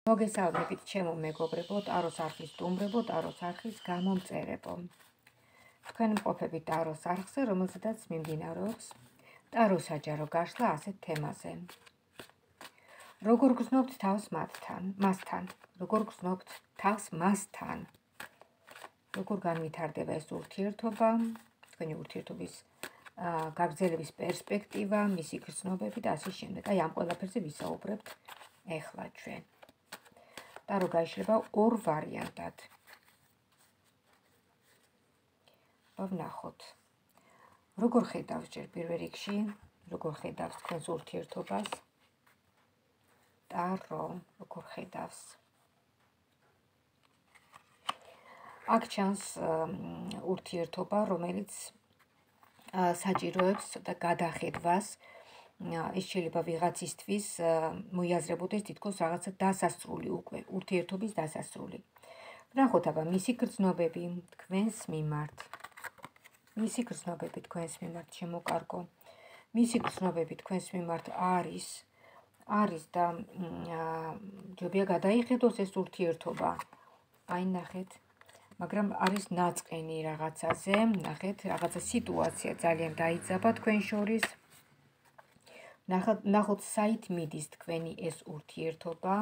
მოგესალმებით ჩემო მეგობრებო, ტაროს არხის სტუმრებო, ტაროს არხის გამომწერებო. თქვენ მყოფებით ტაროს არხზე, რომელზედაც მიმდინარეობს ტაროს საჯარო გაშლა ასეთ თემაზე. როგორ გრძნობთ თავს მასთან, როგორ გრძნობთ თავს მასთან, როგორ განვითარდება ეს ურთიერთობა, თქვენი ურთიერთობის გაგრძელების პერსპექტივა, მისი გრძნობები და ასე შემდეგ. აი ამ ყველაფერზე ვისაუბრებთ ეხლა ჩვენ. ტარო გაიშლება ორ ვარიანტად. ვნახოთ. როგორ ხედავს ჯერ პირველ რიგში, როგორ ხედავს თქვენს ურთიერთობას? ტარო როგორ ხედავს? აქ ჩანს ურთიერთობა, რომელიც საჭიროებს და გადახედვას. ეს შეიძლება ვიღაცისთვის მოიაზრებოდეს თითქოს რაღაცა დასასრული უკვე, ურთიერთობის დასასრული. ვნახოთ აბა მისი გრძნობები თქვენს მიმართ. მისი გრძნობები თქვენს მიმართ შემოკარგო. მისი გრძნობები თქვენს მიმართ არის და ჯობია გადაიხედოს ეს ურთიერთობა. აი ნახეთ, მაგრამ არის ნაწყენი რაღაცაზე, ნახეთ, რაღაცა სიტუაცია ძალიან დაიძაბა თქვენ შორის. ნახოთ, საით მიდის თქვენი ეს ურთიერთობა.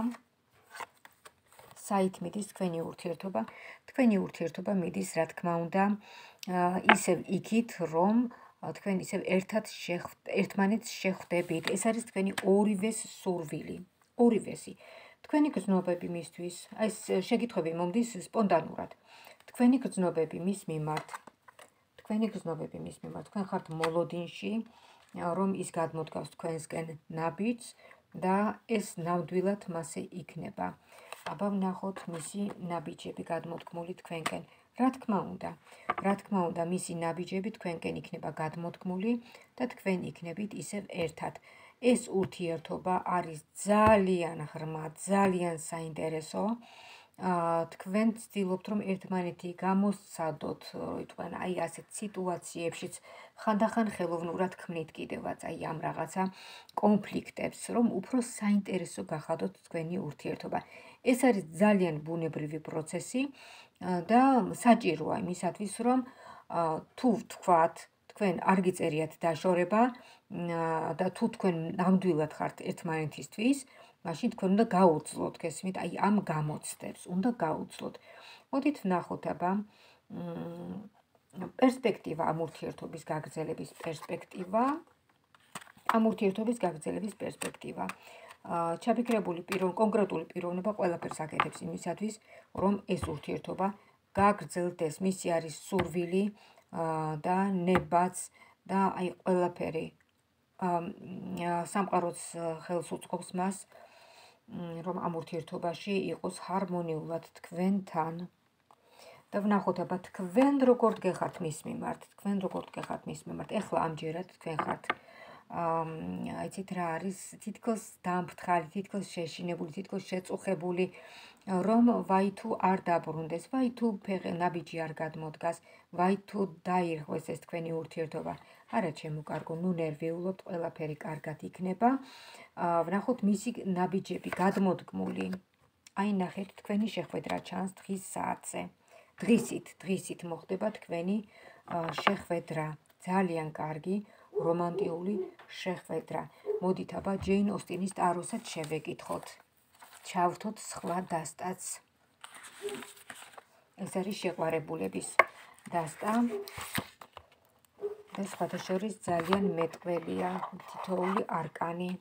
საით მიდის თქვენი ურთიერთობა? თქვენი ურთიერთობა მიდის, რა თქმა უნდა, ისევ იქით, რომ თქვენ ისევ ერთმანეთს შეხვდებით. ეს არის თქვენი ორივეს სურვილი, ორივესი. თქვენი გრძნობები მისთვის, ეს შეკითხვები მომდის სპონტანურად. თქვენი გრძნობები მის მიმართ. თქვენ ხართ მოლოდინში, რომ ის გადმოდგავს თქვენსკენ ნაბიჯს და ეს ნამდვილად მასე იქნება. აბა ვნახოთ მისი ნაბიჯები გადმოდგმული თქვენკენ. რა თქმა უნდა, მისი ნაბიჯები თქვენკენ იქნება გადმოდგმული და თქვენ იქნებით ისევ ერთად. ეს ურთიერთობა არის ძალიან ღრმა, ძალიან საინტერესო. თქვენ ცდილობთ, რომ ერთმანეთი გამოსცადოთ, თქვენ აი ასეთ სიტუაციებშიც ხანდახან ხელოვნურად ქმნით კიდევაც აი ამ რაღაცა კონფლიქტებს, რომ უფრო საინტერესო გახადოთ თქვენი ურთიერთობა. ეს არის ძალიან ბუნებრივი პროცესი და საჭიროა იმისათვის, რომ თუ ვთქვათ, თქვენ არ გიწერიათ დაშორება და თუ თქვენ ნამდვილად ხართ ერთმანეთისთვის, მაშინ თქვენ უნდა გაუძლოთ, გესმით, აი ამ გამოცდებს, უნდა გაუძლოთ. მოდით ვნახოთ აბა პერსპექტივა ამ ურთიერთობის გაგრძელების პერსპექტივა. ჩაფიქრებული კონკრეტული პიროვნება ყველაფერს აკეთებს იმისათვის, რომ ეს ურთიერთობა გაგრძელდეს. მისი არის სურვილი და ნებაც და აი ყველაფერი სამყაროც ხელს უწყობს მას, რომ ამ ურთიერთობაში იყოს ჰარმონიულად თქვენთან. და ვნახოთ აბა თქვენ როგორ დგეხართ მის მიმართ. ეხლა ამჯერად თქვენ ხართ იცით რა არის, თითქოს დამფრთხალი, თითქოს შეშინებული, თითქოს შეწუხებული, რომ ვაი თუ არ დაბრუნდეს, ვაი თუ ნაბიჯი არ გადმოდგას, ვაი თუ დაირღვეს ეს თქვენი ურთიერთობა. არა ჩემო კარგო, ნუ ნერვიულობთ, ყველაფერი კარგად იქნება. ვნახოთ მისი ნაბიჯები გადმოდგმული. აი ნახეთ, თქვენი შეხვედრა ჩანს დღის საათზე. დღისით მოხდება თქვენი შეხვედრა. ძალიან კარგი, რომანტიული შეხვედრა. მოდით აბა ჯეინ ოსტინის ტაროსაც შევეკითხოთ. ჩავრთოთ სხვა დასტაც. ეს არის შეყვარებულების დასტა. და სხვათა შორის ძალიან მეტყველია თითოეული არკანი.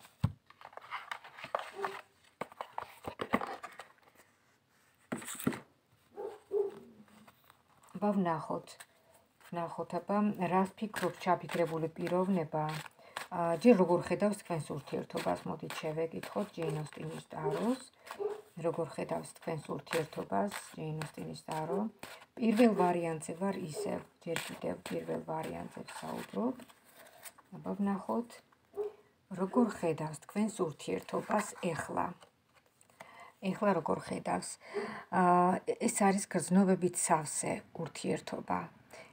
აბა ვნახოთ აბა რას ფიქრობთ ჩაფიქრებული პიროვნება? ჯერ როგორ ხედავს თქვენს ურთიერთობას? მოდით შევეკითხოთ ჯეინ ოსტინის ტაროს. როგორ ხედავს თქვენს ურთიერთობას? ჯეინ ოსტინის ტარო. პირველ ვარიანტზე ვარ ისევ, ჯერ კიდევ პირველ ვარიანტზე ვსაუბრობ. აბა ვნახოთ როგორ ხედავს თქვენს ურთიერთობას ეხლა. ეხლა როგორ ხედავს? ეს არის გრძნობებით სავსე ურთიერთობა.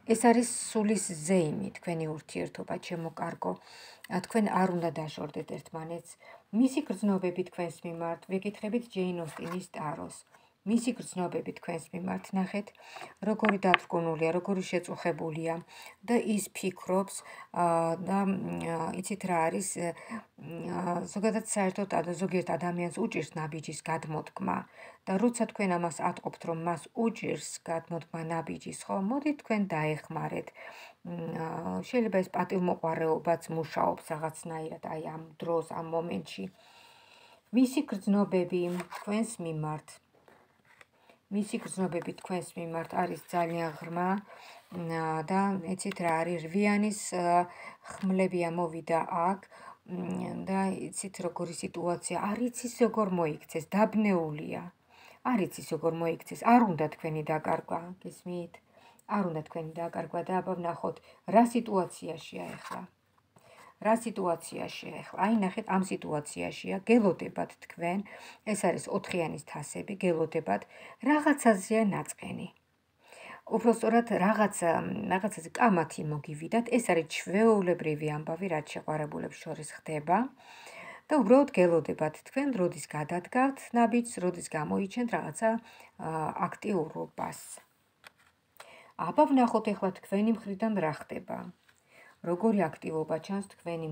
ეს არის სულის ზეიმი, თქვენი ურთიერთობა, ჩემო კარგო. თქვენ არ უნდა დაშორდეთ ერთმანეთს. მისი გრძნობები თქვენს მიმართ, ვიკითხებით ჯეინ ოსტინის ტაროს. მისი გრძნობები თქვენს მიმართ, ნახეთ, როგორი დათრგუნულია, როგორი შეწუხებულია და ის ფიქრობს და იცით რა არის, ზოგადად საერთოდ ზოგიერთ ადამიანს უჭირს ნაბიჯის გადმოდგმა და როცა თქვენ ამას ატყობთ, რომ მას უჭირს გადმოდგმა ნაბიჯის, ხო, მოდით თქვენ დაეხმარეთ. შეიძლება ეს პატივმოყვარეობაც მუშაობს რაღაცნაირად აი ამ დროს, ამ მომენტში. მისი გრძნობები თქვენს მიმართ მისი გრძნობები თქვენს მიმართ არის ძალიან ღრმა და იცით რა არის, რვიანის ხმლები ამოვიდა აქ და იცით როგორი სიტუაცია, არ იცის როგორ მოიქცეს, დაბნეულია. არ იცის როგორ მოიქცეს, არ უნდა თქვენი დაკარგვა, გესმით? არ უნდა თქვენი დაკარგვა და აბა ვნახოთ, რა სიტუაციაშია ახლა. რა სიტუაციაშია ახლა? აი ნახეთ, ამ სიტუაციაშია, გელოდებათ თქვენ, ეს არის 4-იანის თასები, გელოდებათ, რაღაცაზეა ნაწყენი. უпростоრად რაღაცაზე კამათი მოგივიდათ, ეს არის ჩვეულებრივი ამბავი, რაც შეყვარებულებს შორის ხდება. და უბრალოდ გელოდებათ თქვენ, როდის გადადგავთ ნაბიჯს, როდის გამოიჩენთ რაღაცა აქტიურობას. აბა ვნახოთ ახლა თქვენი მხრიდან რა ხდება. როგორი აქტივობა ჩანს თქვენი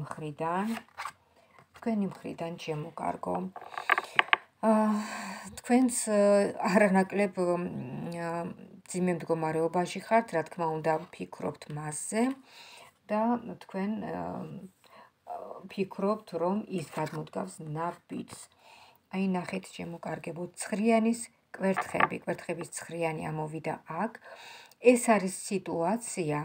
მხრიდან, ჩემო კარგო. თქვენს არანაკლებ ძიმე მდგომარეობაში ხართ, რა თქმა უნდა, ფიქრობთ მასზე და თქვენ ფიქრობთ, რომ ის გადმოდგავს ნაბიჯს. აი ნახეთ, ჩემო კარგებო, ცხრიანის კვერთხების ცხრიანი ამოვიდა აქ. ეს არის სიტუაცია,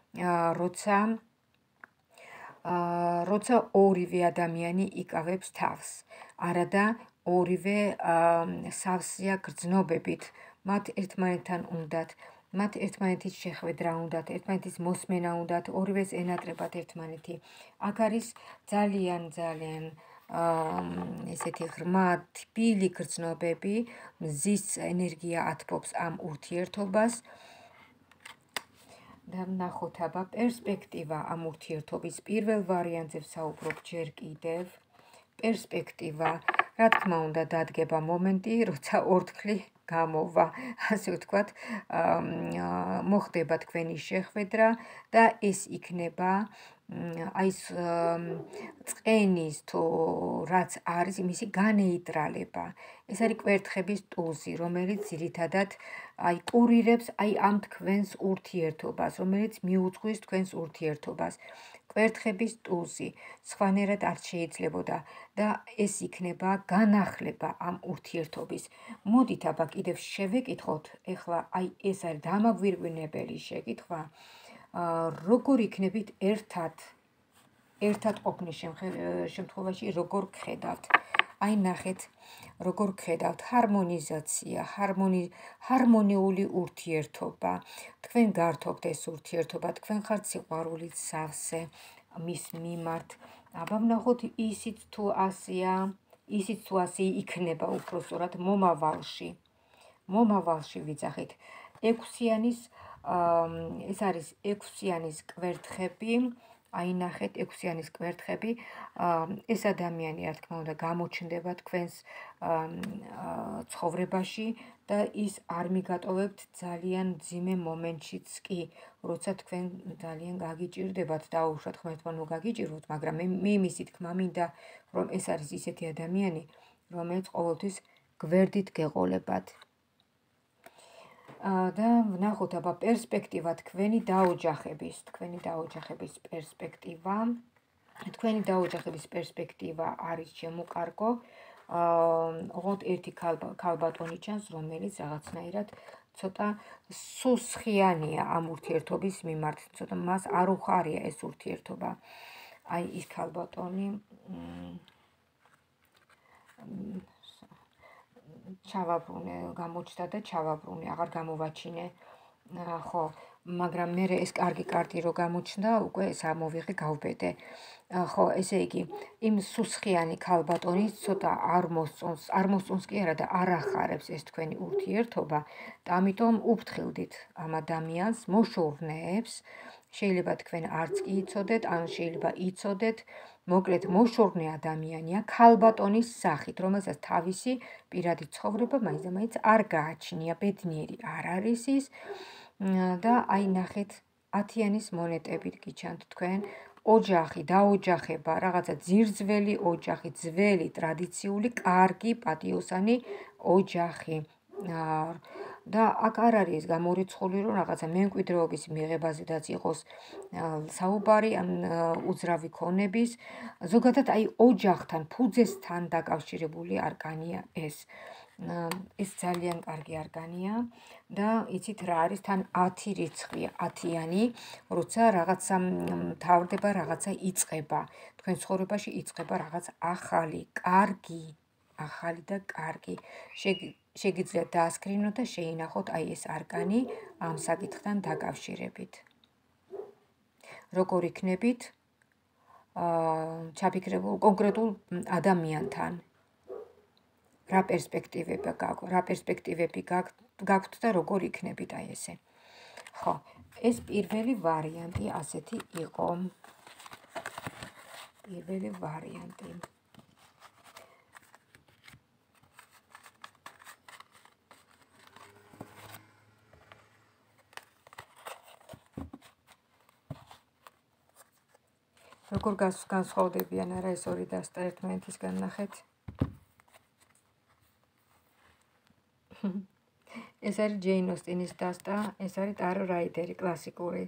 როცა ორივე ადამიანი იკავებს თავს, არადა ორივე სავსეა გრძნობებით, მათ ერთმანეთთან უნდათ, მათ ერთმანეთის შეხვედრა უნდათ, ერთმანეთის მოსმენა უნდათ, ორივეს ენატრებათ ერთმანეთი. აქ არის ძალიან ესეთი ღრმა, თბილი გრძნობები, მზის ენერგია ათბობს ამ ურთიერთობას. და ვნახოთ აბა პერსპექტივა ამ ურთიერთობის პირველ ვარიანტზე ვსაუბრობ ჯერ კიდევ. პერსპექტივა, რა თქმა უნდა, დადგება მომენტი, როცა ორთქლი გამოვა, ასე ვთქვათ, მოხდება თქვენი შეხვედრა და ეს იქნება აი ეს წყენის თუ რაც არის მისი განეიტრალება. ეს არის კვერთხების ტულზი, რომელიც ძირითადად აი კურირებს აი ამ თქვენს ურთიერთობას, რომელიც მიუძღვის თქვენს ურთიერთობას. კვერთხების ტულზი, სხვანაირად არ შეიძლებოდა და ეს იქნება განახლება ამ ურთიერთობის. მოდით აბა კიდევ შევეკითხოთ, ეხლა აი ეს არის დამაგვირგვინებელი შეკითხვა, როგორ იქნებით ერთად ყოფნის შემთხვევაში როგორ გხედავთ? აი ნახეთ, როგორ გხედავთ, ჰარმონიზაცია, ჰარმონიული ურთიერთობა. თქვენ გართობთ ეს ურთიერთობა, თქვენ ხართ სიყვარულით სავსე მის მიმართ. აბა ვნახოთ ისიც თუ ასეა, ისიც თუ ასე იქნება უпростоრად მომავალში ვიძახით. ეს არის 6-იანის კვერთხები, აი ნახეთ 6-იანის კვერთხები, ეს ადამიანი რა თქმა უნდა გამოჩნდება თქვენს ცხოვრებაში და ის არ მიგატოვებთ ძალიან მძიმე მომენტშიც კი, როცა თქვენ ძალიან გაგიჭირდებათ და უშუალოდ ღმერთმა მოგაგიჭიროთ, მაგრამ მე იმისი თქმა მინდა, რომ ეს არის ისეთი ადამიანი, რომელიც ყოველთვის გვერდით გეყოლებათ. და ვნახოთ აბა პერსპექტივა თქვენი დაოჯახების პერსპექტივა. თქვენი დაოჯახების პერსპექტივა არის ჩემო კარგო. ოღონდ ერთი ქალბატონი ჩანს, რომელიც რაღაცნაირად ცოტა სუსხიანია ამ ურთიერთობის მიმართ, ცოტა მას არ უხარია ეს ურთიერთობა. აი ის ქალბატონი ჩავაბრუნე, გამოჩნდა და ჩავაბრუნე, აღარ გამოვაჩინე. ხო, მაგრამ მე ეს კარგი კარტი რო გამოჩნდა, უკვე სამოვიღე გავბედე. ხო, ესე იგი, იმ სუსხიანი ქალბატონის ცოტა არ მოსწონს კი არა და არ ახარებს ეს თქვენი ურთიერთობა და ამიტომ უფრთხილდით ამ ადამიანს, მოშორნეებს, შეიძლება თქვენ არც კი იცოდეთ, ან შეიძლება იცოდეთ, მოკლედ მოშორნე ადამიანია ქალბატონის სახით, რომელსაც თავისი პირადი ცხოვრება მაინც და მაინც არ გააჩნია, ბედნიერი არ არის ის და აი ნახეთ 10-იანის მონეტებით გიჩანთ თქვენ ოჯახი, დაოჯახება, რაღაცა ძირძველი ოჯახი, ძველი, ტრადიციული, კარგი, პატიოსანი ოჯახი. და აქ არ არის გამორიცხული, რომ რაღაცა მემკვიდრეობის მიღებაზედაც იყოს საუბარი ან უძრავი ქონების, ზოგადად აი ოჯახთან, ფუძესთან დაკავშირებული არკანია ეს. ეს ძალიან კარგი არკანია და იცით რა არის, თან 10 რიცხვია, 10-იანი, როცა რაღაცა მთავრდება, რაღაცა იწყება, თქვენ ცხოვრებაში იწყება რაღაც ახალი, კარგი, ახალი და კარგი. შეგიძლიათ დაასკრინოთ და შეინახოთ აი ეს არკანი ამ საკითხთან დაკავშირებით. როგორ იქნებით ჩაფიქრებულ კონკრეტულ ადამიანთან? რა პერსპექტივები გაქვთ და როგორ იქნებით აი ესე? ხო, ეს პირველი ვარიანტი ასეთი იყო. პირველი ვარიანტი. როგორ განსხვავდებიან არა ეს ორი დასტა ერთმანეთისგან ნახეთ? ეს არის ჯეინ ოსტინის დასტა, ეს არის ტარო რაიდერი კლასიკური.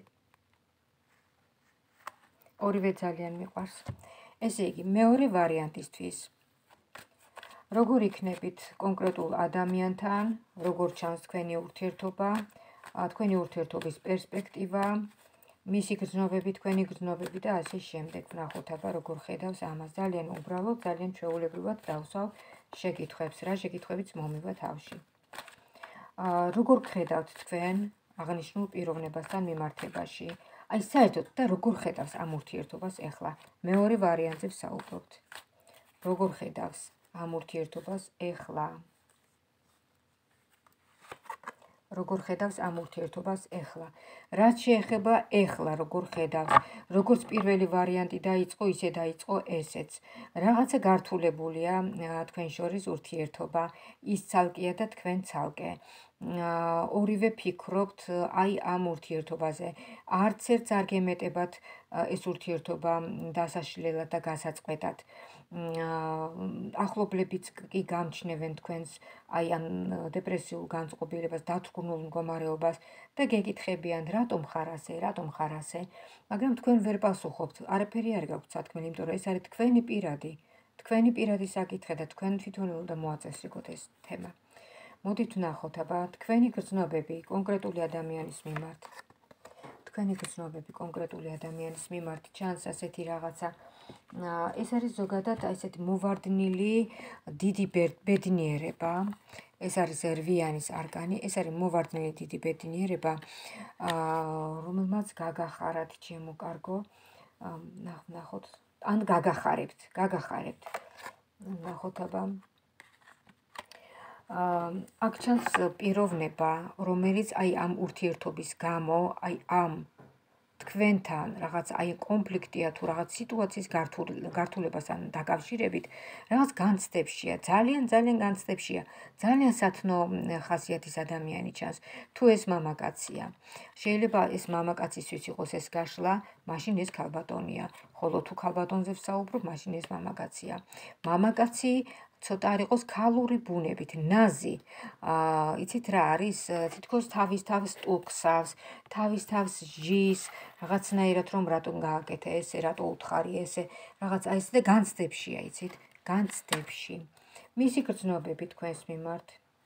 ორივე ძალიან მიყვარს. ესე იგი, მეორე ვარიანტისთვის. როგორ იქნებით კონკრეტულ ადამიანთან, როგორ ჩანს თქვენი ურთიერთობა, თქვენი ურთიერთობის პერსპექტივა, მისი გრძნობები, თქვენი გრძნობები და ასე შემდეგ. ვნახოთ აბა როგორ ხედავს ამას. ძალიან უბრალოდ, ძალიან ჩვეულებრივად დავსვავ შეკითხვებს, რა შეკითხვებიც მომივა თავში. როგორ ხედავთ თქვენ აღნიშნულ პიროვნებასთან მიმართებაში? აი საერთოდ და როგორ ხედავს ამ ურთიერთობას ეხლა? მეორე ვარიანტზე ვსაუბრობთ. როგორ ხედავს ამ ურთიერთობას ეხლა? როგორ ხედავს ამ ურთიერთობას ეხლა? რაც შეეხება ეხლა როგორ ხედავს? როგორც პირველი ვარიანტი დაიწყო, ისე დაიწყო ესეც. რაღაცა გართულებულია თქვენ შორის ურთიერთობა, ის ცალკეა და თქვენ ცალკე. ორივე ფიქრობთ აი ამ ურთიერთობაზე. არც ერთს არ გემეტებათ ეს ურთიერთობა დასაშლელად და გასაწყვეტად. ახლობლებიც კი გამჩნევენ თქვენს აი ამ დეპრესიულ განწყობილებას, დათრგუნულ მდგომარეობას და გეკითხებიან, რატომ ხარ ასე, რატომ ხარ ასე, მაგრამ თქვენ ვერ პასუხობთ, არაფერი არ გაქვთ სათქმელი, იმიტომ რომ ეს არის თქვენი პირადი საკითხი და თქვენ თვითონ უნდა მოაწესრიგოთ ეს თემა. მოდით ვნახოთ აბა თქვენი გრძნობები კონკრეტული ადამიანის მიმართ. თქვენი გრძნობები კონკრეტული ადამიანის მიმართ ჩანს ასეთი რაღაცა. ეს არის ზოგადად ესეთი მოვარდნილი დიდი ბედნიერება. ეს არის რვიანის არკანი, ეს არის მოვარდნილი დიდი ბედნიერება, რომელმაც გაგახარათ ჩემო კარგო. ნახოთ, ან გაგახარებთ. ნახოთ აბა. აქ ჩანს პიროვნება, რომელიც აი ამ ურთიერთობის გამო, აი ამ თქვენთან რაღაც აი კონფლიქტია თუ რაღაც სიტუაციის გართულებასთან დაკავშირებით, რაღაც განცდებშია, ძალიან განცდებშია, ძალიან სათნო ხასიათის ადამიანი ჩანს. თუ ეს მამაკაცია, შეიძლება ეს მამაკაცისთვის იყოს ეს გაშლა, მაშინ ეს ქალბატონია, ხოლო თუ ქალბატონზე ვსაუბრობ, მაშინ ეს მამაკაცია. მამაკაცი ცოტა არ იყოს ქალური ბუნებით, ნაზი. იცით რა არის? თითქოს თავის თავს ტუქსავს, თავის თავს ჟის, რაღაცნაირად რომ რატომ გააკეთე ესე, რატო უთხარი ესე, რაღაც აი ესე და განცდებშია, იცით? განცდებში. მისი გრძნობები თქვენს მიმართ.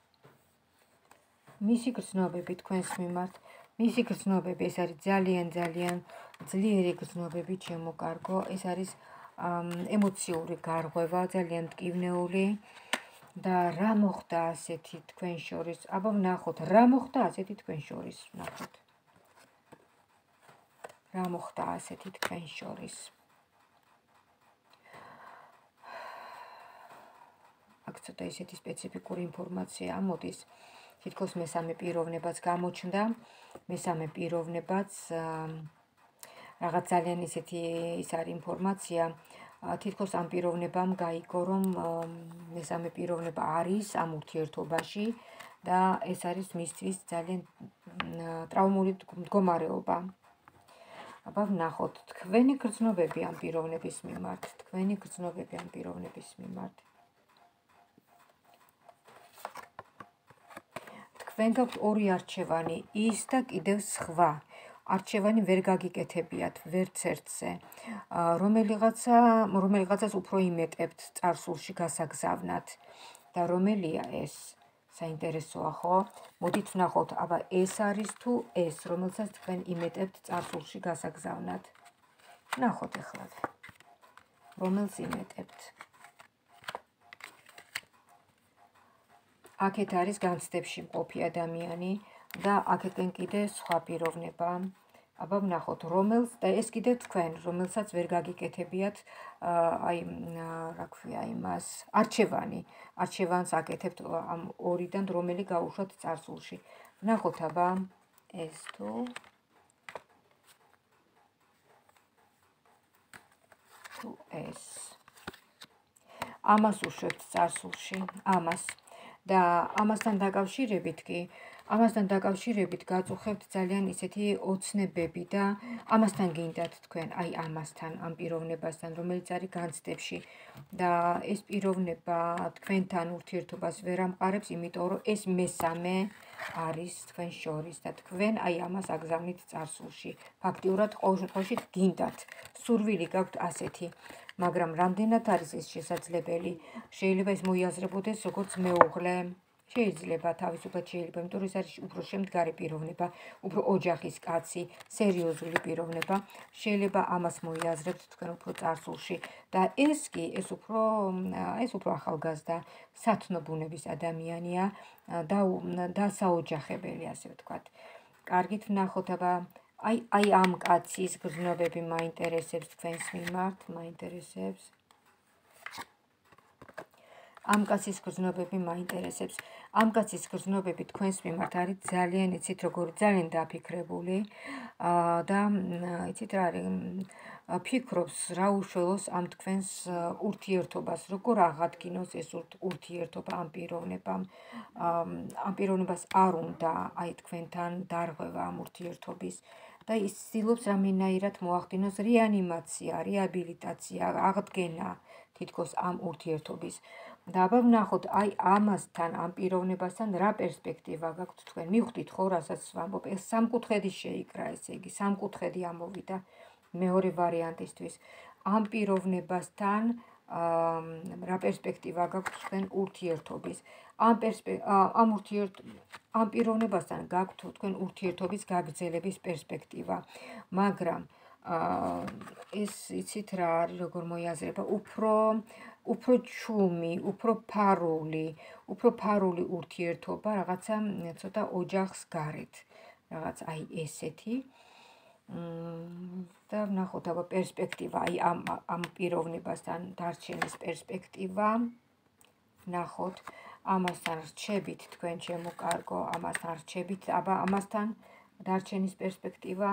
მისი გრძნობები ეს არის ძალიან ძლიერი გრძნობები, ჩემო კარგო, ეს არის ემოციური გარღვევა, ძალიან მტკივნეული და რა მოხდა ასეთი თქვენ შორის? აბა ვნახოთ, რა მოხდა ასეთი თქვენ შორის? ვნახოთ. რა მოხდა ასეთი თქვენ შორის. აქ ცოტა ისეთი სპეციფიკური ინფორმაცია მოდის. თითქოს მესამე პიროვნებაც გამოჩნდა, მესამე პიროვნებაც რაღაც ძალიან ისეთი ის არის ინფორმაცია, თითქოს ამ პიროვნებამ გაიგო, რომ მესამე პიროვნება არის ამ ურთიერთობაში და ეს არის მისთვის ძალიან ტრავმული მდგომარეობა. აბა ვნახოთ თქვენი გრძნობები ამ პიროვნების მიმართ, თქვენი გრძნობები ამ პიროვნების მიმართ. თქვენ გაქვთ ორი არჩევანი, ის და კიდევ სხვა. არჩევანი ვერ გაგიკეთებიათ ვერც ერთზე. რომელიღაცას უფრო იმეტებთ წარსულში გასაგზავნათ და რომელია ეს? საინტერესოა, ხო? მოდით ვნახოთ, აბა ეს არის თუ ეს, რომელსაც თქვენ იმეტებთ წარსულში გასაგზავნათ. ვნახოთ ეხლა. რომელს იმეტებთ? აქეთ არის განცდებში მყოფი ადამიანი და აქეთკენ კიდე სხვა პიროვნება. აბა ვნახოთ, რომელს და ეს კიდე თქვენ, რომელსაც ვერ გაგიკეთებიათ რა ქვია იმას, არჩევანი. არჩევანს აკეთებთ ამ ორიდან, რომელი გაუშვათ წარსულში. ვნახოთ, აბა ეს თუ ეს. ამას უშვებთ წარსულში, ამას. და ამასთან დაკავშირებით გაწუხებთ ძალიან ისეთი ოცნებები და ამასთან გინდათ თქვენ, აი ამასთან, ამ პიროვნებასთან, რომელიც არის განცდებში და ეს პიროვნება თქვენთან ურთიერთობას ვერ ამყარებს, იმიტომ რომ ეს მესამე არის თქვენ შორის და თქვენ აი ამას აგზავნით წარსულში. ფაქტიურად ყოველ შემთხვევაში გინდათ, სურვილი გაქვთ ასეთი. მაგრამ რამდენად არის ეს შესაძლებელი? შეიძლება ეს მოიაზრებოდეს როგორც მეუღლე, შეიძლება თავისუფლად შეიძლება, იმიტომ რომ ეს არის უფრო შემდგარი პიროვნება, უფრო ოჯახის კაცი, სერიოზული პიროვნება. შეიძლება ამას მოიაზრებთ თქვენ უფრო წარსულში და ეს კი ეს უფრო ახალგაზრდა, სათნო ბუნების ადამიანია და საოჯახებელი, ასე ვთქვათ. კარგით, ვნახოთ, აბა აი ამ კაცის გრძნობები მაინტერესებს თქვენს მიმართ, მაინტერესებს. ამ კაცის გრძნობები მაინტერესებს. ამ კაცის გრძნობები თქვენს მიმართ არის ძალიან, იცით როგორი, ძალიან დაფიქრებული და იცით რა არის, ფიქრობს რა უშველოს ამ თქვენს ურთიერთობას, როგორ აღადგინოს ეს ურთიერთობა ამ პიროვნებამ. ამ პიროვნებას არ უნდა აი თქვენთან დარღვევა ამ ურთიერთობის და ის ცდილობს რამენაირად მოახდინოს რეანიმაცია, რეაბილიტაცია, აღდგენა თითქოს ამ ურთიერთობის. და აბა ვნახოთ, აი ამასთან, ამ პიროვნებასთან რა პერსპექტივა გაქვთ თქვენ? მივხვდით ხო, რასაც ვამბობ, ეს სამკუთხედი შეიკრა, ესე იგი, სამკუთხედი ამოვიდა მეორე ვარიანტისთვის. ამ პიროვნებასთან რა პერსპექტივა გაქვთ თქვენ ურთიერთობის? ამ პიროვნებასთან გაქვთ თქვენ ურთიერთობის გაგრძელების პერსპექტივა, მაგრამ ეს იცით რა არის, როგორ მოიაზრება, უფრო ჩუმი, უფრო ფარული ურთიერთობა, რაღაცა ცოტა ოჯახს გარეთ, რაღაც აი ესეთი. და ვნახოთ, აბა პერსპექტივა, აი ამ პიროვნებასთან დარჩენის პერსპექტივა. ვნახოთ, ამასთან რჩებით თქვენ ჩემო კარგო, ამასთან რჩებით, აბა ამასთან დარჩენის პერსპექტივა.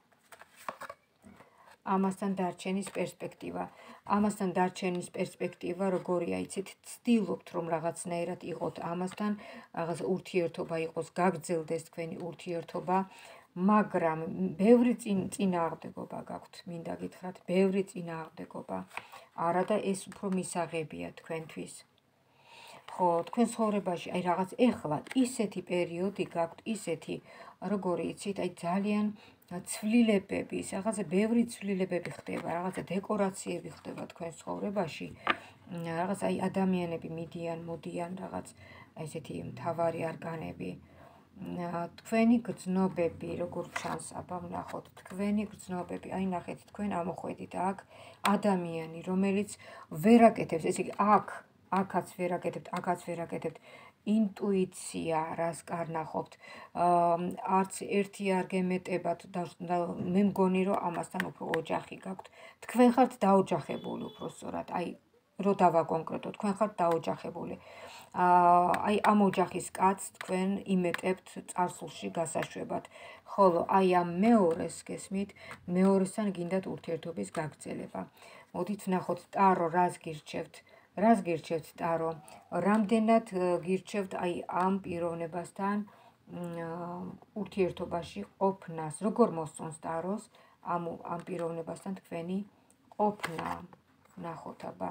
ამასთან დარჩენის პერსპექტივა, როგორია, იცით, ცდილობთ რომ რაღაცნაირად იყოთ ამასთან, რაღაც ურთიერთობა იყოს, გაგრძელდეს თქვენი ურთიერთობა, მაგრამ ბევრი წინააღმდეგობა გაქვთ, მინდა გითხრათ, ბევრი წინააღმდეგობა. არა და ეს უფრო მისაღებია თქვენთვის. ხო, თქვენ ცხოვრებაში აი რაღაც ეხლა ისეთი პერიოდი გაქვთ, ისეთი, როგორი იცით, აი ძალიან ცვლილებები, რაღაცა ბევრი ცვლილებები ხდება, რაღაცა დეკორაციები ხდება თქვენ ცხოვრებაში, რაღაც აი ადამიანები მიდიან, მოდიან, რაღაც აი ესეთი მთავარი არგანები. თქვენი გრძნობები, როგორ ჩანს, აბა ვნახოთ, თქვენი გრძნობები, აი ნახეთ, თქვენ ამოხვედით აქ ადამიანი, რომელიც ვერ აკეთებს, ესე იგი აქაც ვერ აკეთებთ, აქაც ვერ აკეთებთ. ინტუიცია, რას კარნახობთ, არც ერთი არ გემეტებათ და მე მგონი, რომ ამასთან უფრო ოჯახი გაქვთ. თქვენ ხართ დაოჯახებული უпростоრად, აი რო დავაკონკრეტო, თქვენ ხართ დაოჯახებული. აი ამ ოჯახის კაცს თქვენ იმეტებთ წარსულში გასაშვებად. ხოლო აი ამ მეორეს გესმით, მეორესთან გინდათ ურთიერთობის გაგრძელება. მოდით ვნახოთ ტარო რას გირჩევთ. რას გირჩევთ ტარო? რამდენად გირჩევთ აი ამ პიროვნებასთან ურთიერთობაში ყოფნას? როგორ მოსწონს ტაროს ამ პიროვნებასთან თქვენი ყოფნა? ვნახოთ აბა.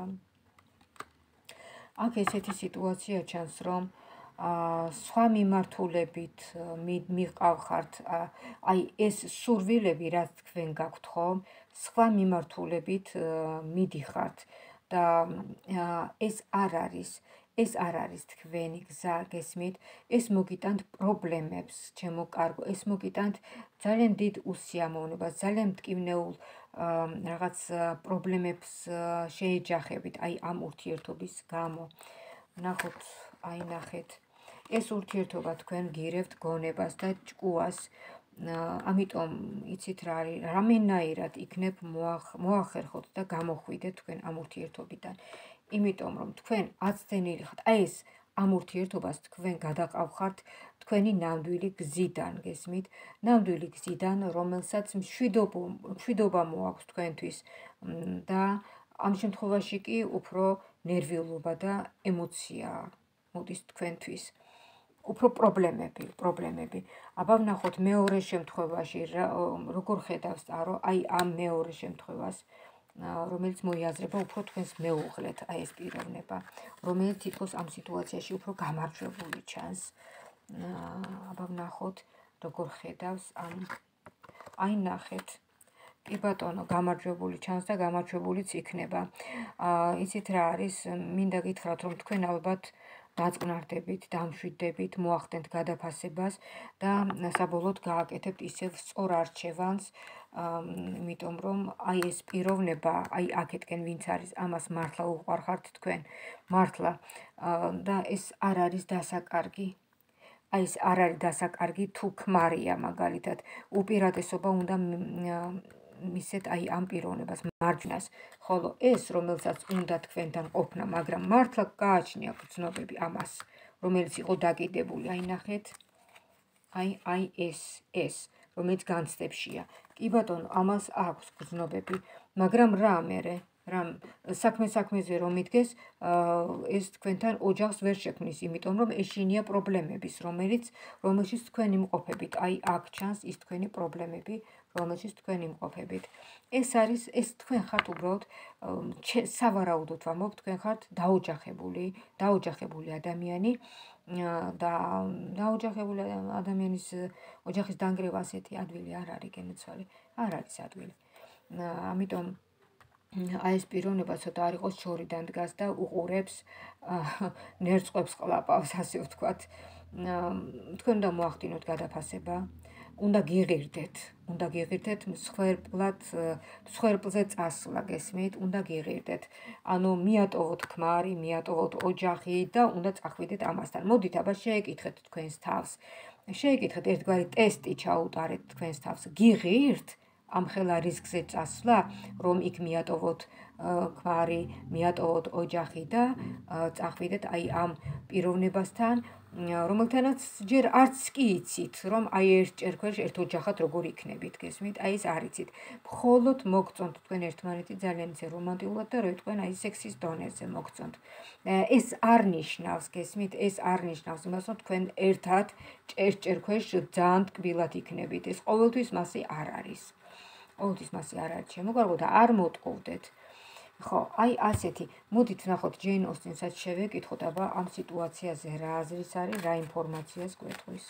აქ ესეთი სიტუაცია ჩანს, რომ სხვა მიმართულებით მიყავხართ, აი ეს სურვილები, რაც თქვენ გაქვთ ხომ, სხვა მიმართულებით მიდიხართ და ეს არ არის თქვენი გზა, გესმით? ეს მოგიტანთ პრობლემებს, ჩემო კარგო, ეს მოგიტანთ ძალიან დიდ უსიამოვნებას, ძალიან მტკივნეულ რაღაც პრობლემებს შეეჯახებით აი ამ ურთიერთობის გამო. ნახოთ, აი ნახეთ. ეს ურთიერთობა თქვენ გირევთ გონებას და ჭკუას. ამიტომ იცით რა არის, რამენაირად იქნებ მოახერხოთ და გამოხვიდეთ თქვენ ამ ურთიერთობიდან. იმიტომ რომ თქვენ აცდენილი ხართ, აი ეს ამ ურთიერთობას თქვენ გადაყავხართ თქვენი ნამდვილი გზიდან, გესმით? ნამდვილი გზიდან, რომელსაც მშვიდობა მოაქვს თქვენთვის და ამ შემთხვევაში კი უფრო ნერვიულობა და ემოცია მოდის თქვენთვის. უფრო პრობლემები. აბა ვნახოთ მეორე შემთხვევაში როგორ ხედავს ტარო აი ამ მეორე შემთხვევას, რომელიც მოიაზრება უფრო თქვენს მეუღლეთ, აი ეს პიროვნება, რომელიც თითქოს ამ სიტუაციაში უფრო გამარჯვებული ჩანს. აბა ვნახოთ როგორ ხედავს აი ნახეთ. კი ბატონო, გამარჯვებული ჩანს და გამარჯვებულიც იქნება. იცით რა არის, მინდა გითხრათ, რომ თქვენ ალბათ დაწყნარდებით, დამშვიდდებით, მოახდენთ გადაფასებას და საბოლოოდ გააკეთებთ ისევ სწორ არჩევანს, იმიტომ რომ აი ეს პიროვნება, აი აქეთკენ ვინც არის, ამას მართლა უყვარხართ თქვენ, მართლა და ეს არ არის დასაკარგი. აი ეს არ არის დასაკარგი თუ ქმარია მაგალითად, უპირატესობა უნდა მისცეთ აი ამ პიროვნებას მარჯვნას, ხოლო ეს რომელსაც უნდა თქვენთან ყოფნა, მაგრამ მართლა გააჩნია გრძნობები ამას, რომელიც იყო დაკიდებული, აი ნახეთ, აი ეს რომელიც განცდებშია. კი ბატონო, ამას აქვს გრძნობები, მაგრამ რა მერე? რამ საქმეზე რომ მიდგეს, ეს თქვენთან ოჯახს ვერ შექმნის, იმიტომ რომ ეშინია პრობლემების, რომელშიც თქვენ იმყოფებით. აი აქ ჩანს ის თქვენი პრობლემები, რომელშიც თქვენ იმყოფებით. ეს თქვენ ხართ უბრალოდ სავარაუდოდ ვამბობ, თქვენ ხართ დაოჯახებული ადამიანი და დაოჯახებული ადამიანის ოჯახის დანგრევა ასეთი ადვილი არ არის გენაცვალე, არ არის ადვილი. ამიტომ აი ეს პიროვნება ცოტა არ იყოს შორიდან დგას და უყურებს, ნერწყვებს ყლაპავს, ასე ვთქვათ. თქვენ უნდა მოახდინოთ გადაფასება, უნდა გიღირდეთ მსხვერპლზე წასვლა, გესმით? უნდა გიღირდეთ. ანუ მიატოვოთ ქმარი, მიატოვოთ ოჯახი და უნდა წახვიდეთ ამასთან. მოდით, აბა შეეკითხეთ თქვენს თავს. შეეკითხეთ ერთგვარი ტესტი ჩაუტარეთ თქვენს თავს. გიღირთ ამ ხელა რისკზე წასვლა, რომ იქ მიატოვოთ ქმარი, მიატოვოთ ოჯახი და წახვიდეთ აი ამ პიროვნებასთან, რომელთანაც ჯერ არც კი იცით, რომ აი ერთ ჭერქვეშ ერთ ოჯახად როგორ იქნებით, გესმით? აი ეს არ იცით. მხოლოდ მოგწონთ თქვენ ერთმანეთი ძალიან ისე რომანტიკულად და რო თქვენ აი სექსის დონეზე მოგწონთ. ეს არ ნიშნავს, გესმით? ეს არ ნიშნავს იმას, რომ თქვენ ერთად ერთ ჭერქვეშ ძალიან ტკბილად იქნებით. ეს ყოველთვის მასე არ არის. ჩემო კარგო და არ მოტყუვდეთ. ხო, აი ასეთი. მოდით ვნახოთ ჯეინ ოსტინსაც შევეკითხოთ, აბა ამ სიტუაციაზე რა აზრის არის, რა ინფორმაციას გვეტყვის.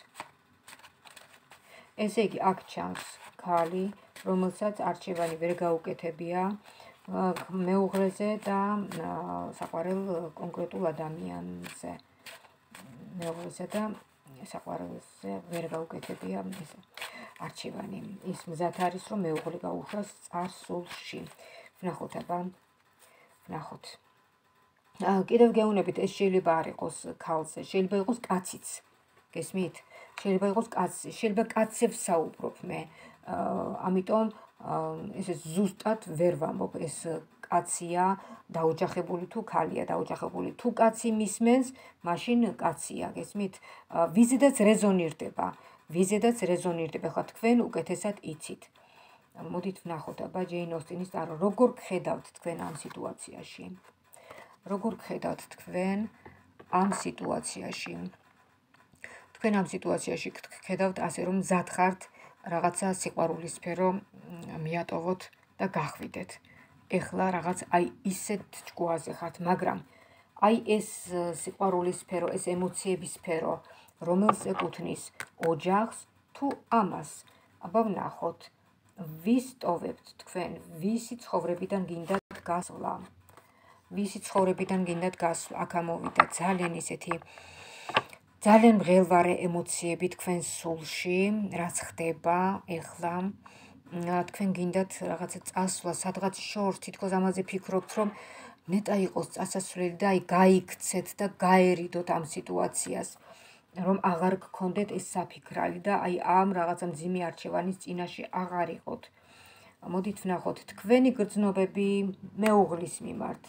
ესე იგი, აქ ჩანს ქალი, რომელსაც არჩევანი ვერ გაუკეთებია მეუღლეზე და საყვარელ კონკრეტულ ადამიანზე. მეუღლეზე და საყვარელზე ვერ გაუკეთებია ეს არჩევანი. ის მზად არის, რომ მეუღლე გაუშვას წარსულში. ვნახოთ აბა. ვნახოთ. კიდევ გეუბნებით, ეს შეიძლება არ იყოს ქალზე, შეიძლება იყოს კაციც. გესმით? შეიძლება იყოს კაცი, შეიძლება კაცზე ვსაუბრობ მე. ამიტომ ესე ზუსტად ვერ ვამბობ, ეს კაცია, დაოჯახებული თუ ქალია დაოჯახებული. თუ კაცი მისმენს, მაშინ კაცია, გესმით? ვიზედაც რეზონირდება. ვიზედაც რეზონირდება, ხა თქვენ უკეთესად იცით. მოდით ვნახოთ აბა ჯეინ ოსტინის ტარო, როგორ გხედავთ თქვენ ამ სიტუაციაში? როგორ გხედავთ თქვენ ამ სიტუაციაში? თქვენ ამ სიტუაციაში გხედავთ ასე, რომ მზად ხართ რაღაცა სიყვარულის სფერო მიატოვოთ და გახვიდეთ. ეხლა რაღაც აი ისეთ ჭკუაზე ხართ, მაგრამ აი ეს სიყვარულის სფერო, ეს ემოციების სფერო, რომელს ეკუთვნის ოჯახს თუ ამას, აბა ვნახოთ, ვის ტოვებთ თქვენ, ვისი ცხოვრებიდან გინდათ გასვლა? ვისი ცხოვრებიდან გინდათ გასვლა? აქ ამოვიდა ძალიან ისეთი ძალიან მღელვარე ემოციები თქვენ სულში, რაც ხდება ეხლა. თქვენ გინდათ რაღაცა წასვლა, სადღაც შორს, თითქოს ამაზე ფიქრობთ, რომ ნეტა იყოს წასასვლელი და აი გაიქცეთ და გაერიდოთ ამ სიტუაციას, რომ აღარ გქონდეთ ეს საფიქრალი და აი ამ რაღაცა მძიმე არჩევანის წინაშე აღარ იყოთ. მოდით ვნახოთ თქვენი გრძნობები მეუღლის მიმართ.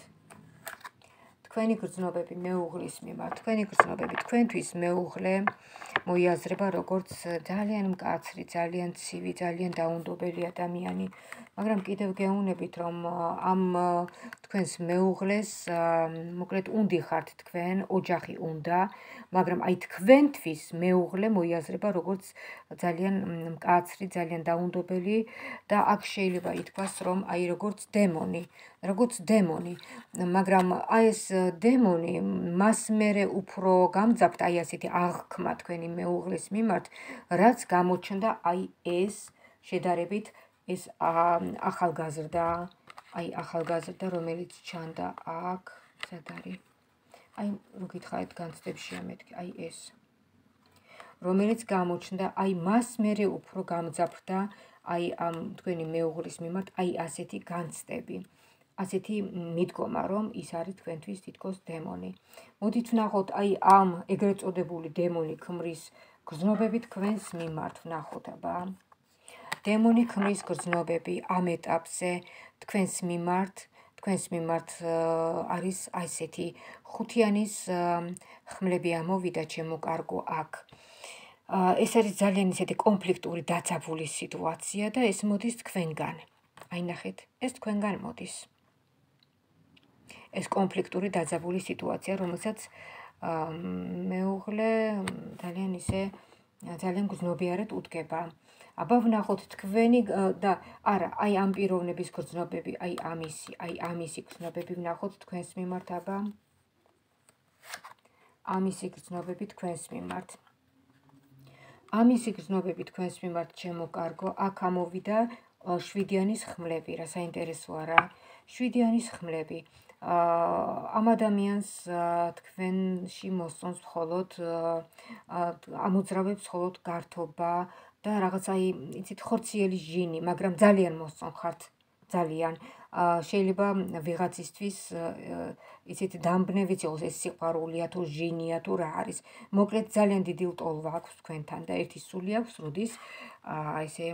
თქვენი გრძნობები მეუღლის მიმართ, თქვენი გრძნობები თქვენთვის მეუღლე მოიაზრება როგორც ძალიან მკაცრი, ძალიან ცივი, ძალიან დაუნდობელი ადამიანი, მაგრამ კიდევ გეუბნებით, რომ ამ თქვენს მეუღლეს მოკლედ უნდი ხართ თქვენ, ოჯახი უნდა, მაგრამ აი თქვენთვის მეუღლე მოიაზრება როგორც ძალიან მკაცრი, ძალიან დაუნდობელი და აქ შეიძლება ითქვას, რომ აი როგორც დემონი, მაგრამ აი ეს დემონი მას მერე უფრო გამძაფრ, აი ასეთი აღქმა თქვენი მეუღლის მიმართ, რაც გამოჩნდა აი ეს შედარებით ეს ახალგაზრდა, რომელიც ჩანდა აქ, სად არის? აი, რო გითხარით განცდებში ამეთქი, აი ეს. რომელიც გამოჩნდა, აი მას მერე უფრო გამძაფრდა, აი ამ თქვენი მეუღლის მიმართ, აი ასეთი განცდები. ასეთი მიდგომა, რომ ის არის თქვენთვის თითქოს დემონი. მოდით ვნახოთ, აი ამ ეგრეთ წოდებული დემონი ქმრის გრძნობები თქვენს მიმართ, ვნახოთ აბა. დემონი ქმრის გრძნობები ამ ეტაპზე თქვენს მიმართ არის ასეთი ხუთიანის ხმლები ამოვიდა ჩემო კარგო აქ. ეს არის ძალიან ისეთი კონფლიქტური დაძაბული სიტუაცია და ეს მოდის თქვენგან. აი ნახეთ, ეს თქვენგან მოდის. ეს კონფლიქტური დაძაბული სიტუაცია, რომელსაც მეუღლე ძალიან გრძნობიარად უდგება. აბა ვნახოთ თქვენი და არა, აი ამ პიროვნების გრძნობები, აი ამისი გრძნობები ვნახოთ თქვენს მიმართ, აბა. ამისი გრძნობები თქვენს მიმართ. ამისი გრძნობები თქვენს მიმართ, ჩემო კარგო, აქ ამოვიდა 7-იანის ხმლები, რა საინტერესოა რა. 7-იანის ხმლები. ამ ადამიანს თქვენში მოსწონს მხოლოდ ამოძრავებს მხოლოდ გართობა და რაღაც აი იცით ხორციელი ჟინი, მაგრამ ძალიან მოსწონ ხართ, ძალიან. შეიძლება ვიღაცისთვის იცით დამბნევიც იყოს ეს სიყვარულია თუ ჟინია თუ რა არის. მოკლედ ძალიან დიდი ლტოლვა აქვს თქვენთან და ერთი სული აქვს, როდის ესე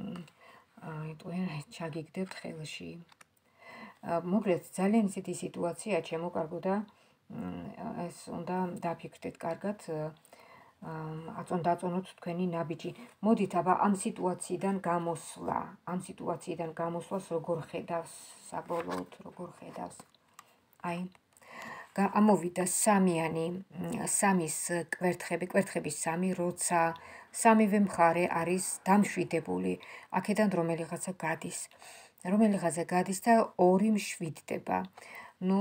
ჩაგიგდებთ ხელში. მოკლედ ძალიან ისეთი სიტუაცია ჩემო კარგო და ეს უნდა დაფიქრდეთ კარგად, აწონოთ თქვენი ნაბიჯი. მოდით აბა ამ სიტუაციიდან გამოსვლას როგორ ხედავს, საბოლოოდ როგორ ხედავს. აი ამოვიდა სამის კვერთხების 3, როცა სამივე მხარე არის დამშვიდებული, აქედან რომელიღაცა გადის და 2 მშვიდდება. ნუ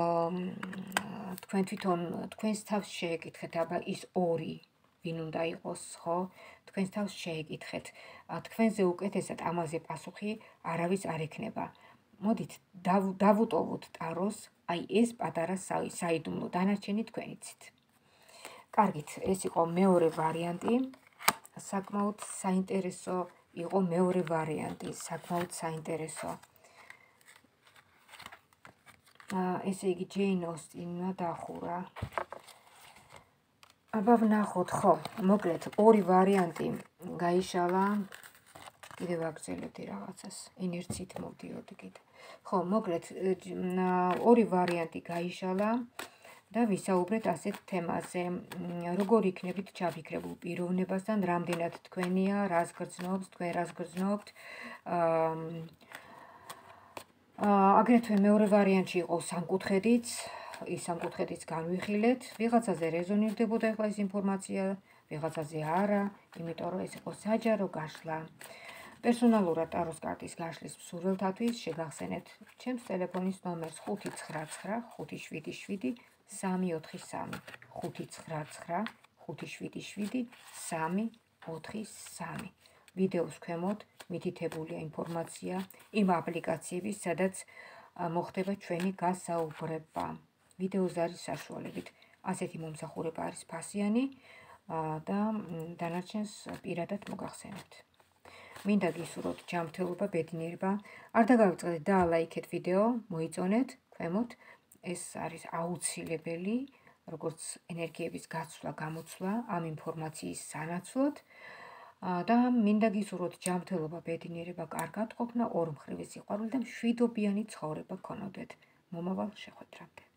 თქვენ თვითონ თქვენს თავს შეეკითხეთ, აბა ის 2 ვინ უნდა იყოს, ხო? თქვენს თავს შეეკითხეთ. თქვენზე უკეთესად ამაზე პასუხი არავის არ ექნება. მოდით დავუტოვოთ ტაროს, აი ეს პატარა საიდუმლო, დანარჩენი თქვენ იცით. კარგით, ეს იყო მეორე ვარიანტი. საკმაოდ საინტერესო იყო მეორე ვარიანტი, საკმაოდ საინტერესო. ესე იგი ჯეინ ოსტინმა დახურა. აბა ვნახოთ, ხო, მოკლედ ორი ვარიანტი გაიშალა. კიდევ აგრძელებდი რაღაცას, ინერცით მოვდიოდი კიდე. ხო, მოკლედ ორი ვარიანტი გაიშალა და ვისაუბრეთ ასეთ თემაზე. როგორ იქნებით ჩაფიქრებულ პიროვნებასთან, რამდენად თქვენია, რას გრძნობს, თქვენ რას გრძნობთ. აგრეთვე მეორე ვარიანტი იყო სამკუთხედიც, ის სამკუთხედიც განვიხილეთ, ვიღაცაზე რეზონირდებოდა ახლა ეს ინფორმაცია, ვიღაცაზე არა, იმიტომ რომ ეს იყო საჯარო გაშლა. პერსონალურად ტაროს კარტის გაშლის მსურველთათვის შეგახსენეთ ჩემს ტელეფონის ნომერს 599 577 343 599 577 343. ვიდეოს ქვემოთ მითითებულია ინფორმაცია იმ აპლიკაციების, სადაც მოხდება ჩვენი გასაუბრება. ვიდეოს არის საშუალებით. ასეთი მომსახურება არის ფასიანი და დანარჩენს პირადად მოგახსენებთ. მინდა გისურვოთ ჯანმრთელობა, ბედნიერება. არ დაგავიწყდეთ და ლაიქეთ ვიდეო, მოიწონეთ ქვემოთ. ეს არის აუცილებელი, როგორც ენერგიების გაცვლა, გამოცვლა ამ ინფორმაციის სანაცვლოდ. და მინდა გისურვოთ ჯანმრთელობა, ბედნიერება, კარგად ყოფნა, ორმხრივი სიყვარული და მშვიდობიანი ცხოვრება გქონოდეთ. მომავალ შეხვედრამდე.